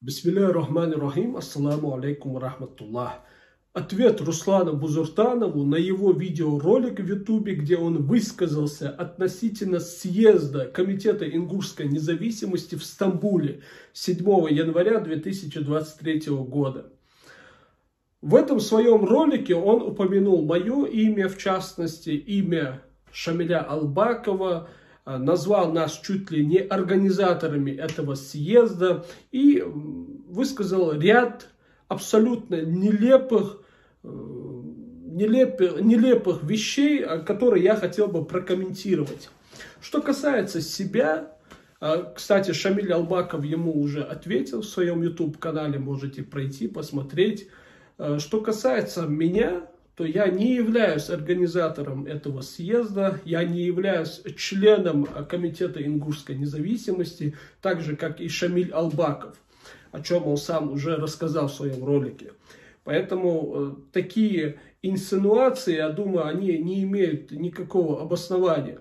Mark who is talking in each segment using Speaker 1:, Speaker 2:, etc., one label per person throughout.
Speaker 1: Бисмилля рахмани рахим, ассаламу алейкум рахматуллах. Ответ Руслану Бузуртанову на его видеоролик в Ютубе, где он высказался относительно съезда Комитета ингушской независимости в Стамбуле 7 января 2023 года. В этом своем ролике он упомянул мое имя, в частности, имя Шамиля Албакова, назвал нас чуть ли не организаторами этого съезда и высказал ряд абсолютно нелепых вещей, которые я хотел бы прокомментировать. Что касается себя, кстати, Шамиль Албаков ему уже ответил в своем YouTube-канале, можете пройти, посмотреть. Что касается меня, то я не являюсь организатором этого съезда, я не являюсь членом Комитета ингушской независимости, так же, как и Шамиль Албаков, о чем он сам уже рассказал в своем ролике. Поэтому такие инсинуации, я думаю, они не имеют никакого обоснования.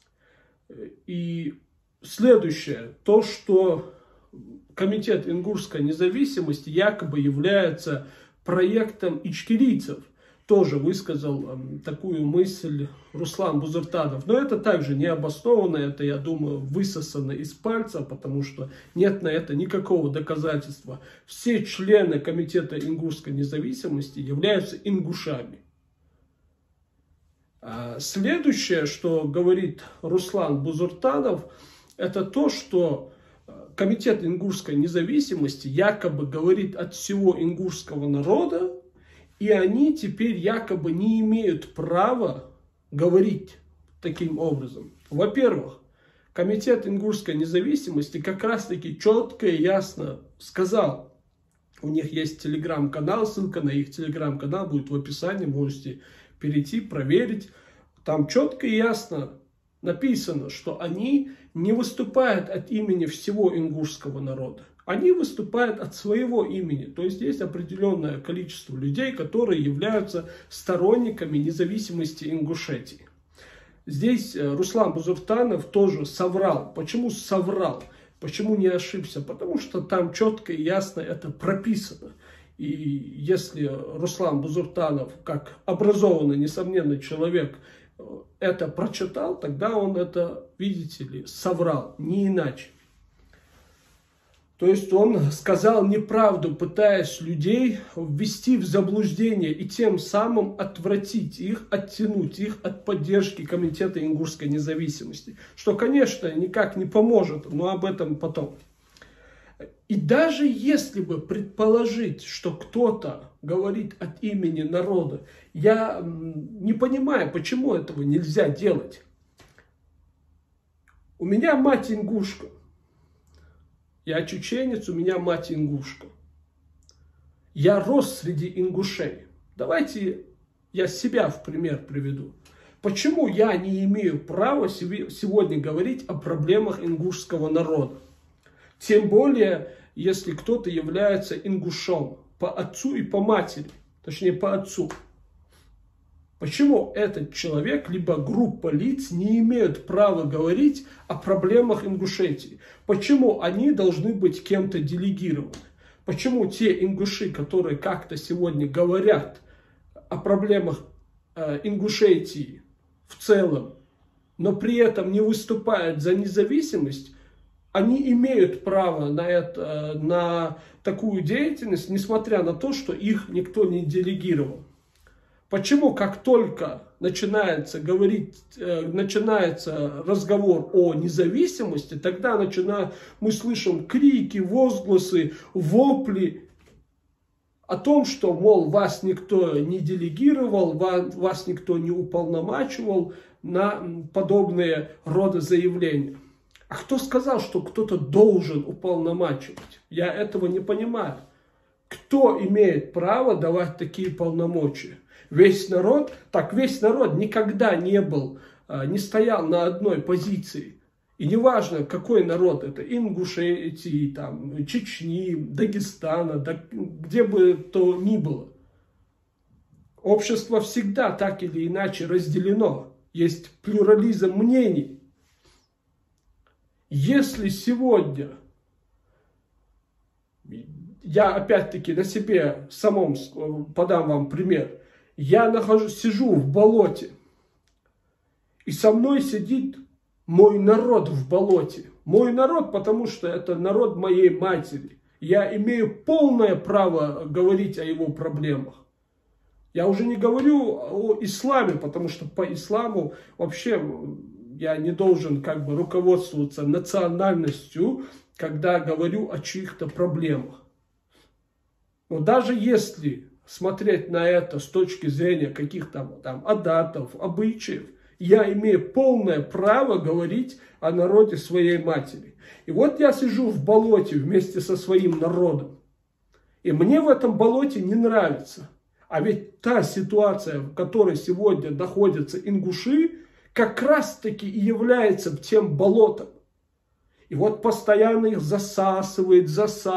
Speaker 1: И следующее, то, что Комитет ингушской независимости якобы является проектом ичкерийцев, тоже высказал такую мысль Руслан Бузуртанов. Но это также не обоснованно, это, я думаю, высосано из пальца, потому что нет на это никакого доказательства. Все члены Комитета ингушской независимости являются ингушами. Следующее, что говорит Руслан Бузуртанов, это то, что Комитет ингушской независимости якобы говорит от всего ингушского народа, и они теперь якобы не имеют права говорить таким образом. Во-первых, Комитет ингушской независимости как раз-таки четко и ясно сказал, у них есть телеграм-канал, ссылка на их телеграм-канал будет в описании, можете перейти, проверить. Там четко и ясно написано, что они не выступают от имени всего ингушского народа. Они выступают от своего имени. То есть есть определенное количество людей, которые являются сторонниками независимости Ингушетии. Здесь Руслан Бузуртанов тоже соврал. Почему соврал? Почему не ошибся? Потому что там четко и ясно это прописано. И если Руслан Бузуртанов, как образованный, несомненный человек, это прочитал, тогда он это, видите ли, соврал, не иначе. То есть он сказал неправду, пытаясь людей ввести в заблуждение и тем самым отвратить их, оттянуть их от поддержки Комитета ингушской независимости. Что, конечно, никак не поможет, но об этом потом. И даже если бы предположить, что кто-то говорит от имени народа, я не понимаю, почему этого нельзя делать. У меня мать ингушка. Я чеченец, у меня мать ингушка. Я рос среди ингушей. Давайте я себя в пример приведу. Почему я не имею права сегодня говорить о проблемах ингушского народа? Тем более, если кто-то является ингушом по отцу и по матери. Точнее, по отцу. Почему этот человек, либо группа лиц не имеют права говорить о проблемах Ингушетии? Почему они должны быть кем-то делегированы? Почему те ингуши, которые как-то сегодня говорят о проблемах Ингушетии в целом, но при этом не выступают за независимость, они имеют право на такую деятельность, несмотря на то, что их никто не делегировал? Почему, как только начинается разговор о независимости, тогда мы слышим крики, возгласы, вопли о том, что, мол, вас никто не делегировал, вас никто не уполномачивал на подобные рода заявления. А кто сказал, что кто-то должен уполномачивать? Я этого не понимаю. Кто имеет право давать такие полномочия? Весь народ? Так весь народ никогда не стоял на одной позиции. И неважно, какой народ это, Ингушетии, там, Чечни, Дагестана, где бы то ни было. Общество всегда так или иначе разделено. Есть плюрализм мнений. Если сегодня я опять-таки на себе самом подам вам пример. Я сижу в болоте, и со мной сидит мой народ в болоте. Мой народ, потому что это народ моей матери. Я имею полное право говорить о его проблемах. Я уже не говорю о исламе, потому что по исламу вообще я не должен как бы руководствоваться национальностью, когда говорю о чьих-то проблемах. Но даже если смотреть на это с точки зрения каких-то там адатов, обычаев, я имею полное право говорить о народе своей матери. И вот я сижу в болоте вместе со своим народом. И мне в этом болоте не нравится. А ведь та ситуация, в которой сегодня находятся ингуши, как раз-таки и является тем болотом. И вот постоянно их засасывает.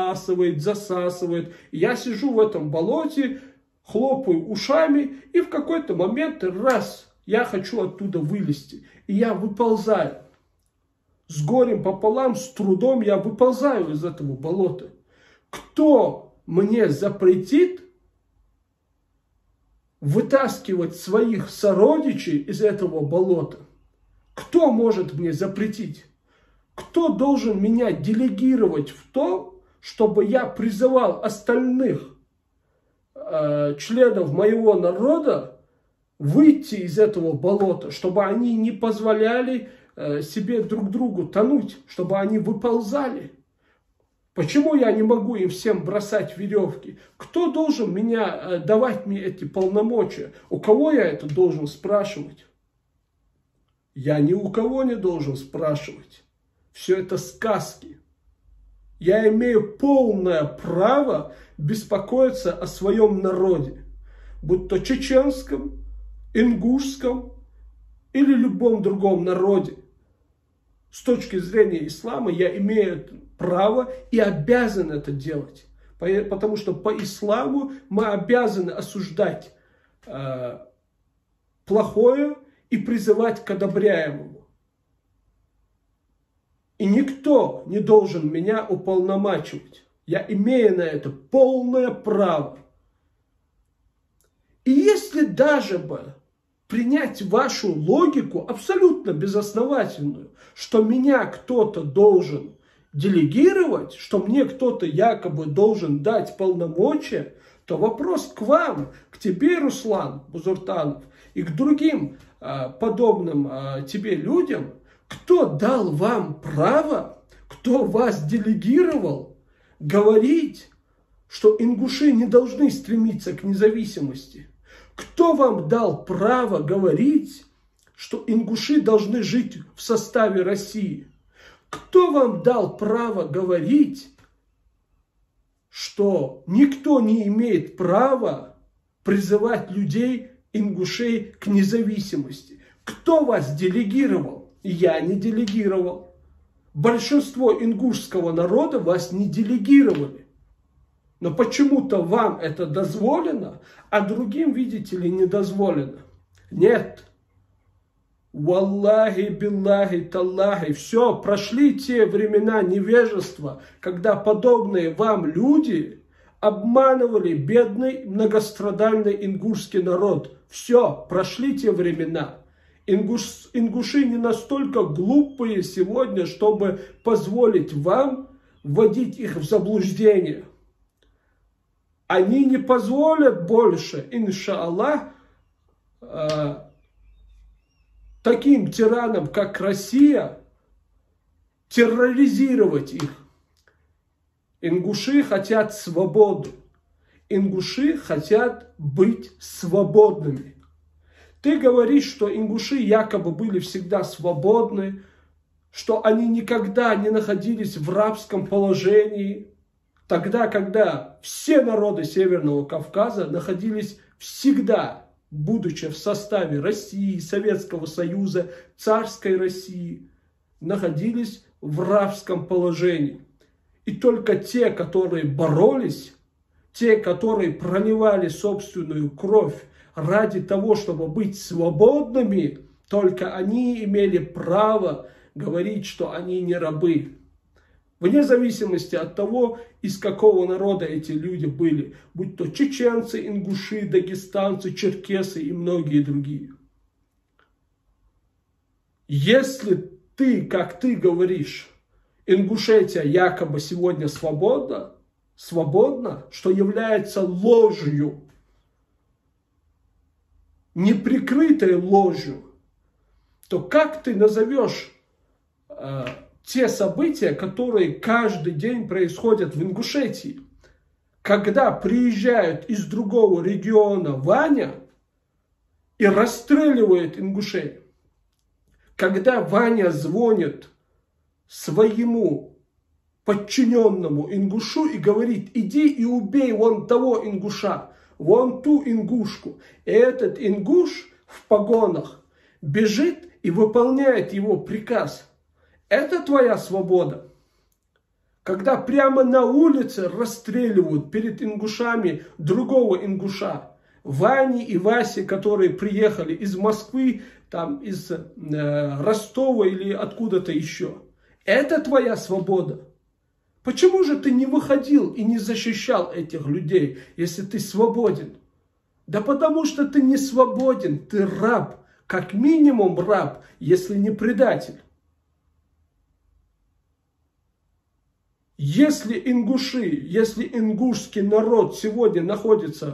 Speaker 1: И я сижу в этом болоте, хлопаю ушами, и в какой-то момент раз я хочу оттуда вылезти. И я выползаю. С горем пополам, с трудом я выползаю из этого болота. Кто мне запретит вытаскивать своих сородичей из этого болота? Кто может мне запретить? Кто должен меня делегировать в то, чтобы я призывал остальных членов моего народа выйти из этого болота, чтобы они не позволяли себе друг другу тонуть, чтобы они выползали? Почему я не могу им всем бросать веревки? Кто должен давать мне эти полномочия? У кого я это должен спрашивать? Я ни у кого не должен спрашивать. Все это сказки. Я имею полное право беспокоиться о своем народе, будь то чеченском, ингушском или любом другом народе. С точки зрения ислама я имею право и обязан это делать. Потому что по исламу мы обязаны осуждать плохое и призывать к одобряемому. И никто не должен меня уполномачивать. Я имею на это полное право. И если даже бы принять вашу логику, абсолютно безосновательную, что меня кто-то должен делегировать, что мне кто-то якобы должен дать полномочия, то вопрос к вам, к тебе, Руслан Бузуртанов, и к другим подобным тебе людям: кто дал вам право, кто вас делегировал говорить, что ингуши не должны стремиться к независимости? Кто вам дал право говорить, что ингуши должны жить в составе России? Кто вам дал право говорить, что никто не имеет права призывать людей, ингушей, к независимости? Кто вас делегировал? Я не делегировал. Большинство ингушского народа вас не делегировали. Но почему-то вам это дозволено, а другим, видите ли, не дозволено. Нет. Валлахи, биллахи, таллахи. Все, прошли те времена невежества, когда подобные вам люди обманывали бедный, многострадальный ингушский народ. Все, прошли те времена. Ингуши не настолько глупые сегодня, чтобы позволить вам вводить их в заблуждение. Они не позволят больше, иншаллах, таким тиранам, как Россия, терроризировать их. Ингуши хотят свободу. Ингуши хотят быть свободными. Ты говоришь, что ингуши якобы были всегда свободны, что они никогда не находились в рабском положении, тогда, когда все народы Северного Кавказа находились всегда, будучи в составе России, Советского Союза, царской России, находились в рабском положении. И только те, которые боролись, те, которые проливали собственную кровь ради того, чтобы быть свободными, только они имели право говорить, что они не рабы. Вне зависимости от того, из какого народа эти люди были. Будь то чеченцы, ингуши, дагестанцы, черкесы и многие другие. Если ты, как ты говоришь, Ингушетия якобы сегодня свободна, что является ложью, неприкрытой ложью, то как ты назовешь те события, которые каждый день происходят в Ингушетии? Когда приезжают из другого региона Ваня и расстреливает ингушей. Когда Ваня звонит своему подчиненному ингушу и говорит: иди и убей вон того ингуша, вон ту ингушку. И этот ингуш в погонах бежит и выполняет его приказ. Это твоя свобода. Когда прямо на улице расстреливают перед ингушами другого ингуша, Вани и Васи, которые приехали из Москвы, там, из Ростова или откуда-то еще. Это твоя свобода. Почему же ты не выходил и не защищал этих людей, если ты свободен? Да потому что ты не свободен, ты раб. Как минимум раб, если не предатель. Если ингуши, если ингушский народ сегодня находится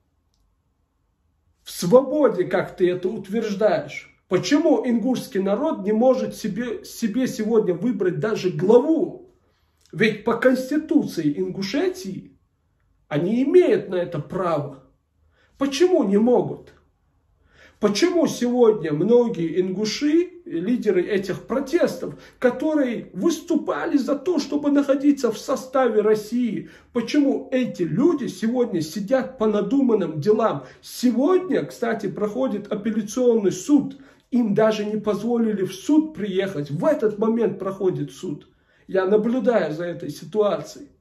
Speaker 1: в свободе, как ты это утверждаешь, почему ингушский народ не может себе сегодня выбрать даже главу? Ведь по конституции Ингушетии они имеют на это право. Почему не могут? Почему сегодня многие ингуши, лидеры этих протестов, которые выступали за то, чтобы находиться в составе России, почему эти люди сегодня сидят по надуманным делам? Сегодня, кстати, проходит апелляционный суд. Им даже не позволили в суд приехать. В этот момент проходит суд. Я наблюдаю за этой ситуацией.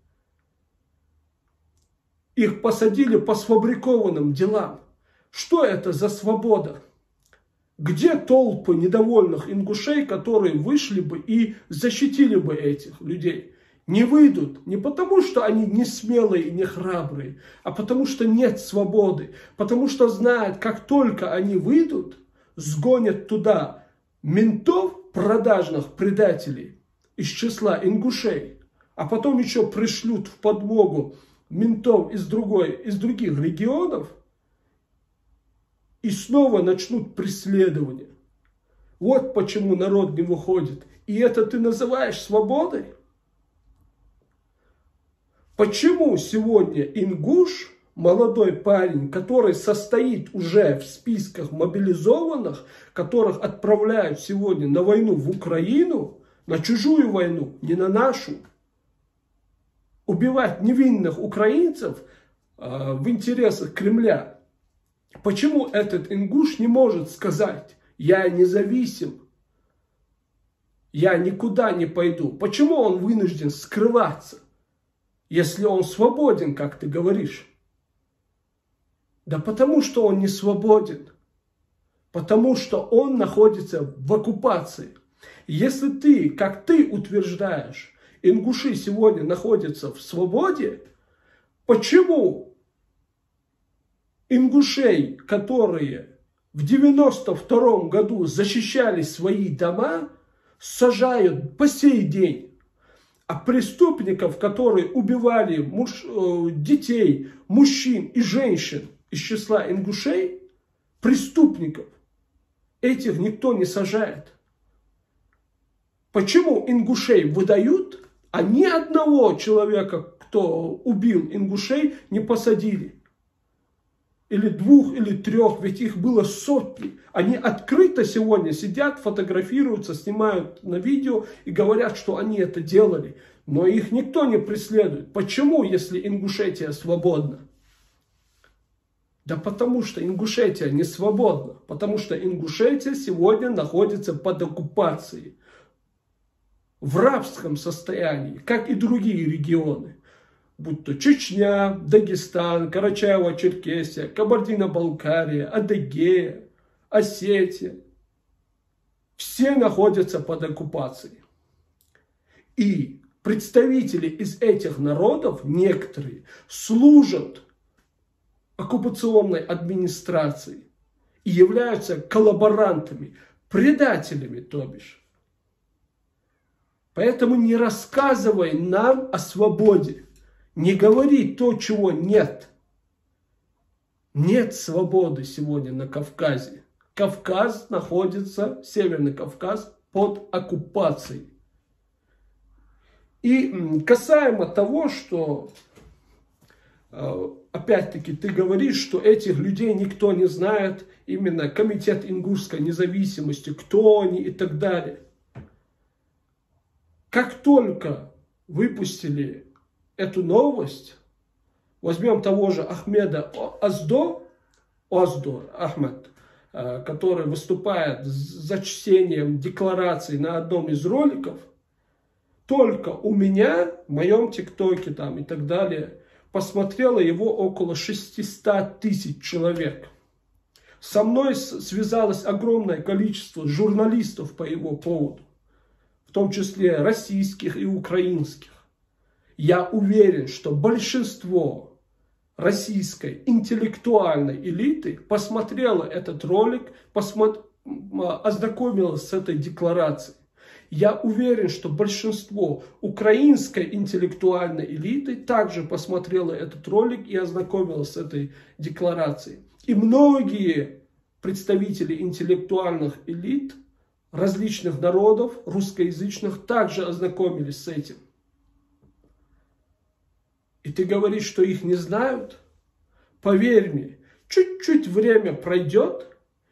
Speaker 1: Их посадили по сфабрикованным делам. Что это за свобода? Где толпы недовольных ингушей, которые вышли бы и защитили бы этих людей? Не выйдут не потому, что они не смелые и не храбрые, а потому что нет свободы. Потому что знают, как только они выйдут, сгонят туда ментов, продажных предателей из числа ингушей, а потом еще пришлют в подмогу ментов из других регионов, и снова начнут преследование. Вот почему народ не выходит. И это ты называешь свободой? Почему сегодня ингуш, молодой парень, который состоит уже в списках мобилизованных, которых отправляют сегодня на войну в Украину, на чужую войну, не на нашу, убивать невинных украинцев в интересах Кремля, почему этот ингуш не может сказать: я независим, я никуда не пойду? Почему он вынужден скрываться, если он свободен, как ты говоришь? Да потому что он не свободен. Потому что он находится в оккупации. Если ты, как ты утверждаешь, ингуши сегодня находятся в свободе, почему ингушей, которые в 92 году защищали свои дома, сажают по сей день? А преступников, которые убивали детей, мужчин и женщин из числа ингушей, преступников, этих никто не сажает. Почему ингушей выдают, а ни одного человека, кто убил ингушей, не посадили? Или 2, или 3, ведь их было сотни. Они открыто сегодня сидят, фотографируются, снимают на видео и говорят, что они это делали. Но их никто не преследует. Почему, если Ингушетия свободна? Да потому что Ингушетия не свободна. Потому что Ингушетия сегодня находится под оккупацией. В рабском состоянии, как и другие регионы. Будь то Чечня, Дагестан, Карачаево-Черкесия, Кабардино-Балкария, Адыгея, Осетия. Все находятся под оккупацией. И представители из этих народов, некоторые, служат оккупационной администрации и являются коллаборантами, предателями, то бишь. Поэтому не рассказывай нам о свободе, не говори то, чего нет. Нет свободы сегодня на Кавказе. Кавказ находится, Северный Кавказ, под оккупацией. И касаемо того, что, опять-таки, ты говоришь, что этих людей никто не знает, именно Комитет ингушской независимости, кто они и так далее. Как только выпустили эту новость, возьмем того же Ахмеда Оздо, Ахмед, который выступает за чтением декларации на одном из роликов, только у меня, в моем ТикТоке там и так далее, посмотрело его около 600 тысяч человек. Со мной связалось огромное количество журналистов по его поводу, в том числе российских и украинских. Я уверен, что большинство российской интеллектуальной элиты посмотрело этот ролик, ознакомилось с этой декларацией. Я уверен, что большинство украинской интеллектуальной элиты также посмотрело этот ролик и ознакомилось с этой декларацией. И многие представители интеллектуальных элит различных народов, русскоязычных, также ознакомились с этим. И ты говоришь, что их не знают? Поверь мне, чуть-чуть время пройдет,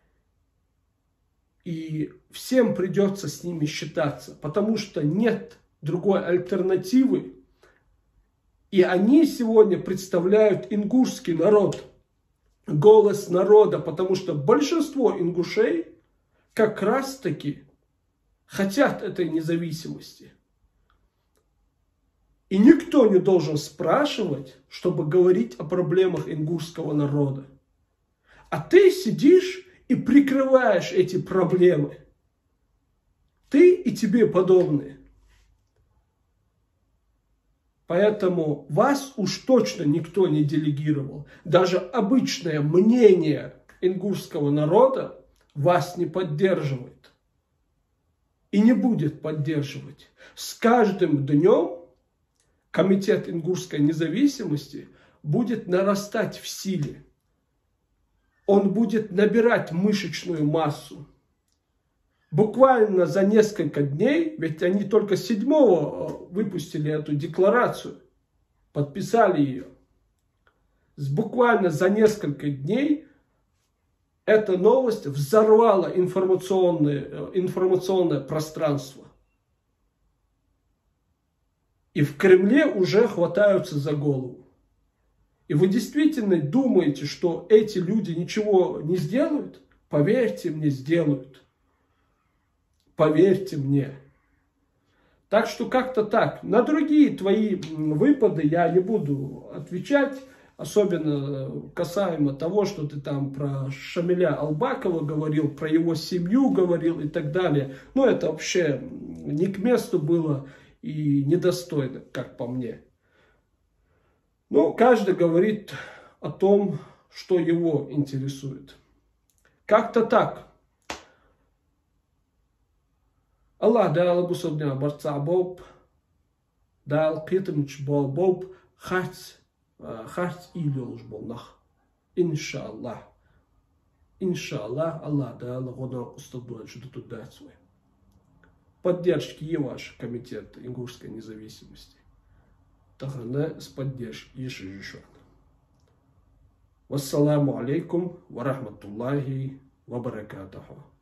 Speaker 1: и всем придется с ними считаться, потому что нет другой альтернативы. И они сегодня представляют ингушский народ, голос народа, потому что большинство ингушей как раз-таки хотят этой независимости. И никто не должен спрашивать, чтобы говорить о проблемах ингушского народа. А ты сидишь и прикрываешь эти проблемы. Ты и тебе подобные. Поэтому вас уж точно никто не делегировал. Даже обычное мнение ингушского народа вас не поддерживает. И не будет поддерживать. С каждым днем Комитет ингушской независимости будет нарастать в силе. Он будет набирать мышечную массу. Буквально за несколько дней, ведь они только 7-го выпустили эту декларацию, подписали ее. Буквально за несколько дней эта новость взорвала информационное пространство. И в Кремле уже хватаются за голову. И вы действительно думаете, что эти люди ничего не сделают? Поверьте мне, сделают. Поверьте мне. Так что как-то так. На другие твои выпады я не буду отвечать. Особенно касаемо того, что ты там про Шамиля Албакова говорил, про его семью говорил и так далее. Но это вообще не к месту было и недостойно, как по мне. Но каждый говорит о том, что его интересует. Как-то так. Аллах дал гусобня борца боб, дал китымч боб, хать или уж болнах. Иншаллах. Иншаллах, Аллах дал года устадует, что тут дать свой. Поддержки и ваш комитет ингушской независимости. Тахана с поддержки еще. Вассаламу алейкум ва рахматуллахи ва баракатуху.